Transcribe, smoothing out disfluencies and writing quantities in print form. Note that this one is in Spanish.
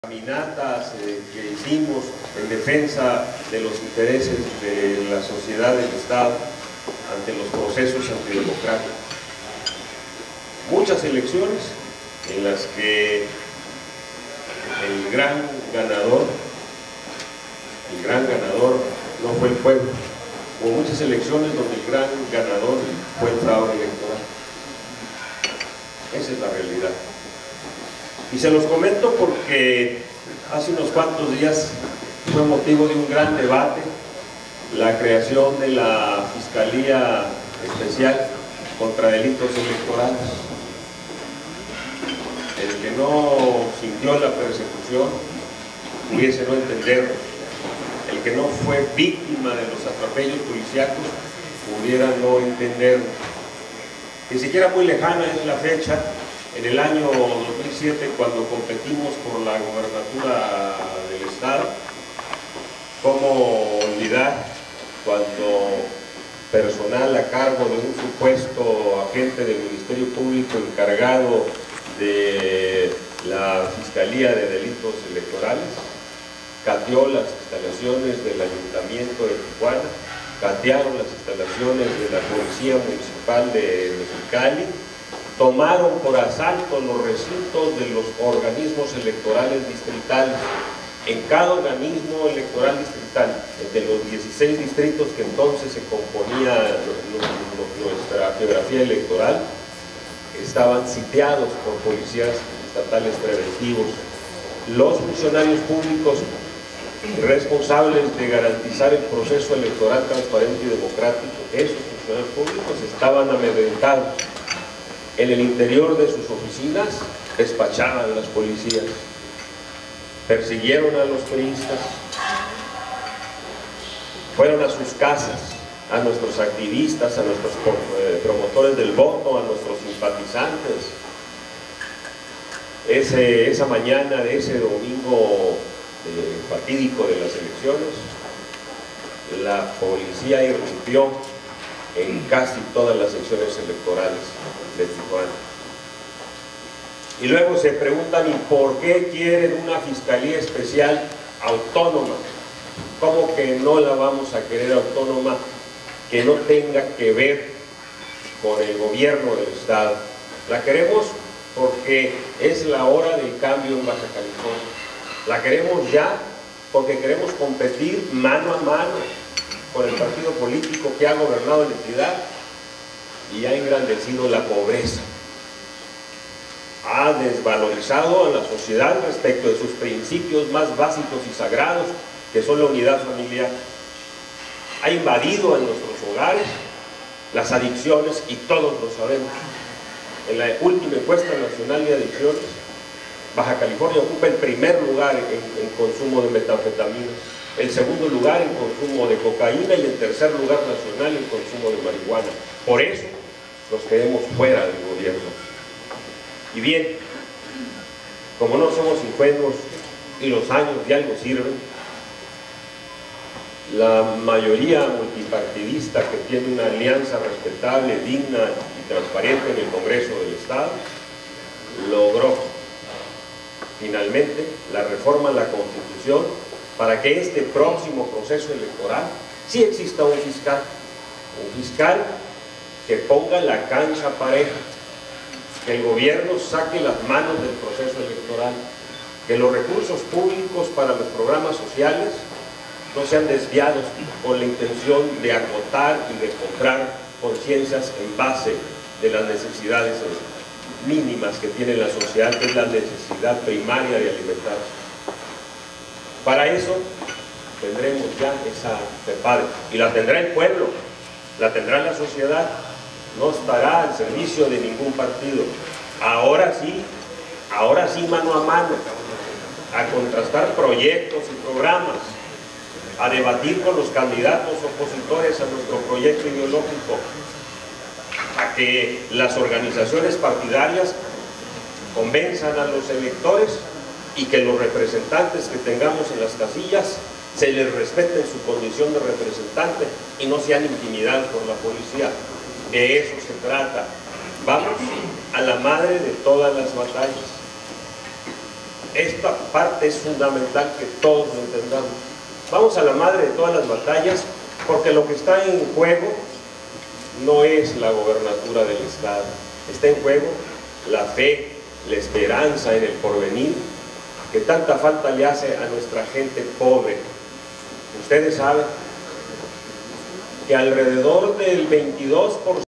Caminatas que hicimos en defensa de los intereses de la sociedad del Estado ante los procesos antidemocráticos. Muchas elecciones en las que el gran ganador no fue el pueblo. Hubo muchas elecciones donde el gran ganador fue el fraude electoral. Esa es la realidad. Y se los comento porque hace unos cuantos días fue motivo de un gran debate la creación de la Fiscalía Especial contra Delitos Electorales. El que no sintió la persecución pudiese no entenderlo. El que no fue víctima de los atropellos policíacos pudiera no entenderlo. Ni siquiera muy lejana es la fecha, en el año 2007, cuando competimos por la gobernatura del Estado. ¿Cómo olvidar cuando personal a cargo de un supuesto agente del Ministerio Público encargado de la Fiscalía de Delitos Electorales cateó las instalaciones del Ayuntamiento de Tijuana, catearon las instalaciones de la Policía Municipal de Mexicali, tomaron por asalto los recintos de los organismos electorales distritales? En cada organismo electoral distrital, de los 16 distritos que entonces se componía nuestra geografía electoral, estaban sitiados por policías estatales preventivos. Los funcionarios públicos responsables de garantizar el proceso electoral transparente y democrático, esos funcionarios públicos estaban amedrentados. En el interior de sus oficinas despachaban las policías, persiguieron a los priistas, fueron a sus casas, a nuestros activistas, a nuestros promotores del voto, a nuestros simpatizantes. Esa mañana de ese domingo fatídico de las elecciones, la policía irrumpió en casi todas las secciones electorales de Tijuana. Y luego se preguntan, ¿y por qué quieren una fiscalía especial autónoma? ¿Cómo que no la vamos a querer autónoma, que no tenga que ver con el gobierno del Estado? La queremos porque es la hora del cambio en Baja California. La queremos ya porque queremos competir mano a mano con el partido político que ha gobernado la entidad y ha engrandecido la pobreza, ha desvalorizado a la sociedad respecto de sus principios más básicos y sagrados, que son la unidad familiar, ha invadido en nuestros hogares las adicciones, y todos lo sabemos. En la última encuesta nacional de adicciones, Baja California ocupa el primer lugar en consumo de metanfetaminas, el segundo lugar en consumo de cocaína y el tercer lugar nacional en consumo de marihuana. Por eso los queremos fuera del gobierno. Y bien, como no somos ingenuos y los años ya algo sirven, la mayoría multipartidista que tiene una alianza respetable, digna y transparente en el Congreso del Estado, logró finalmente la reforma a la Constitución para que este próximo proceso electoral sí exista un fiscal que ponga la cancha pareja, que el gobierno saque las manos del proceso electoral, que los recursos públicos para los programas sociales no sean desviados con la intención de acotar y de comprar conciencias en base de las necesidades mínimas que tiene la sociedad, que es la necesidad primaria de alimentarse. Para eso tendremos ya esa CEPADE, y la tendrá el pueblo, la tendrá la sociedad, no estará al servicio de ningún partido. Ahora sí, mano a mano, a contrastar proyectos y programas, a debatir con los candidatos opositores a nuestro proyecto ideológico, a que las organizaciones partidarias convenzan a los electores y que los representantes que tengamos en las casillas se les respete su condición de representante y no sean intimidados por la policía. De eso se trata. Vamos a la madre de todas las batallas. esta parte es fundamental que todos lo entendamos. Vamos a la madre de todas las batallas, porque lo que está en juego no es la gobernatura del Estado, está en juego la fe, la esperanza en el porvenir, que tanta falta le hace a nuestra gente pobre. Ustedes saben que alrededor del 22%